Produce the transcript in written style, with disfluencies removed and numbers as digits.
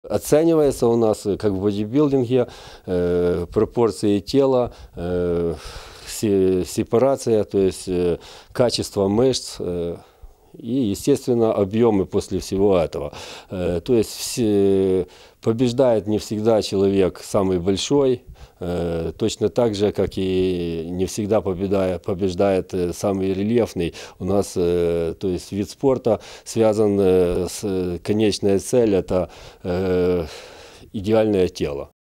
Оценивается у нас, как в бодибилдинге, пропорции тела, сепарация, то есть качество мышц и, естественно, объемы после всего этого. То есть побеждает не всегда человек самый большой, точно так же, как и не всегда побеждает самый рельефный. У нас, то есть, вид спорта связан с конечной целью, это идеальное тело.